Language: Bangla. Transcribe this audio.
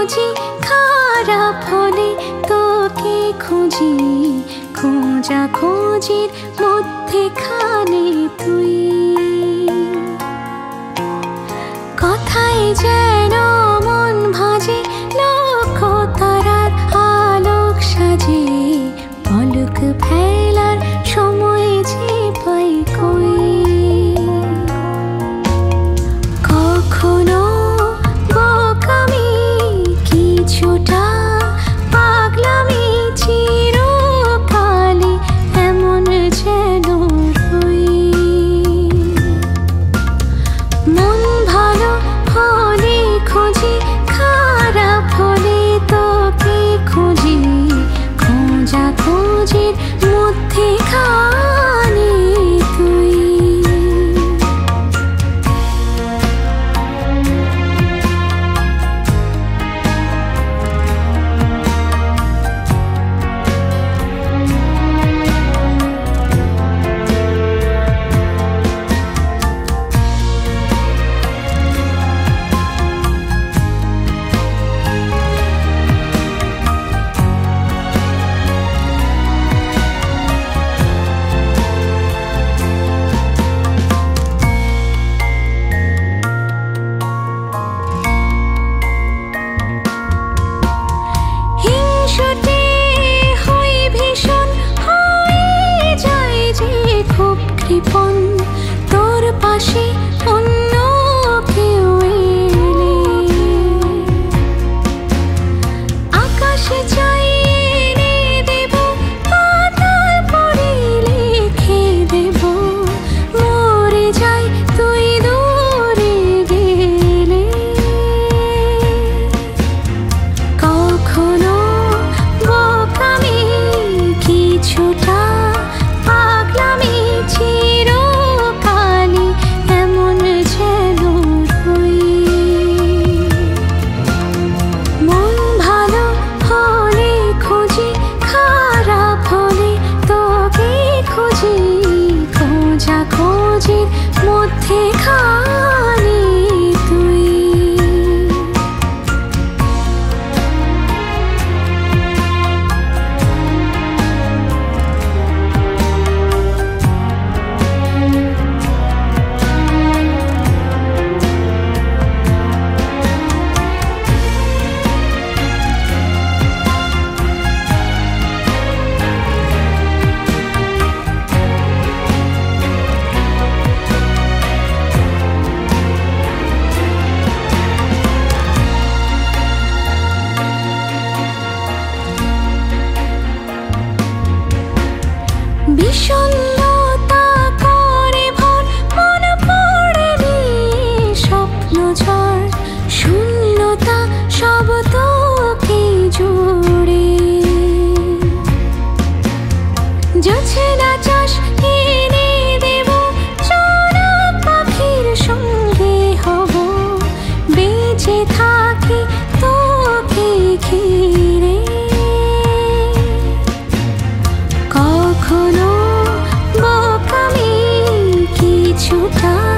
খুঁজি খারাপ হলে তোকে খুঁজি খোঁজা খুঁজির মধ্যেখানে তুই কথায় যেন মন ভাজে লক্ষ তারার আলোক সাজে পলক ফেলার সময় যে পাই কই কখনো বোকামি কিছুটা পাগলামি চিরকালে এমন যেন রই মন ভালো হলে খুঁজি খারাপ হলে তোকে খুঁজি খোঁজা খুঁজির মধ্যেখানে তুই তোর পাশে অন্য কেউ এলে আকাশে চাইলে দেব পাতাল পড়ে লিখে দেব মরে যাই তুই দূরে গেলে কখনো বোকামি কিছুটা পাগলামি চিরকালে এমন যেন রই মন ভালো হলে খুঁজি খারাপ হলে তোকে খুঁজি খোঁজা খুঁজির মধ্যেখানে তুই বিষণ্ণতা করে ভর মন পড়ে স্বপ্ন ঝড় শূন্যতা সব তোকে জুড়ে জোছনা চাষ এনে দেব চড়ক পাখির সঙ্গে হব বেঁচে থাকি তোকে ঘিরে কখনো বোকামি কিছুটা